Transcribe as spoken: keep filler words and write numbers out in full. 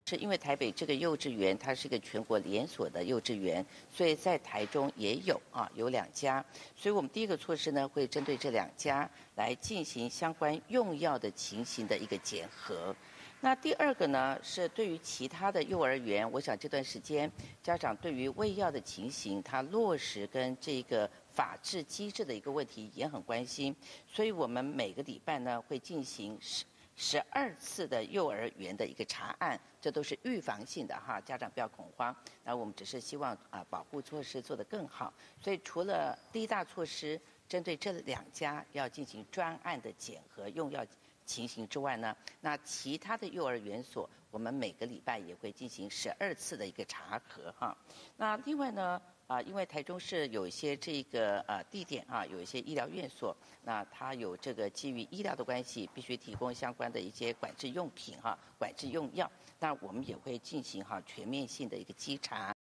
是因为台北这个幼稚园它是一个全国连锁的幼稚园，所以在台中也有啊，有两家。所以我们第一个措施呢，会针对这两家来进行相关用药的情形的一个检核。那第二个呢，是对于其他的幼儿园，我想这段时间家长对于喂药的情形，它落实跟这个法治机制的一个问题也很关心，所以我们每个礼拜呢会进行十十二次的幼儿园的一个查案，这都是预防性的哈，家长不要恐慌。那我们只是希望啊保护措施做得更好，所以除了第一大措施，针对这两家要进行专案的检核用药情形之外呢，那其他的幼儿园所，我们每个礼拜也会进行十二次的一个查核哈。那另外呢，啊、呃，因为台中市有一些这个呃地点啊，有一些医疗院所，那它有这个基于医疗的关系，必须提供相关的一些管制用品哈、管制用药。那我们也会进行哈全面性的一个稽查，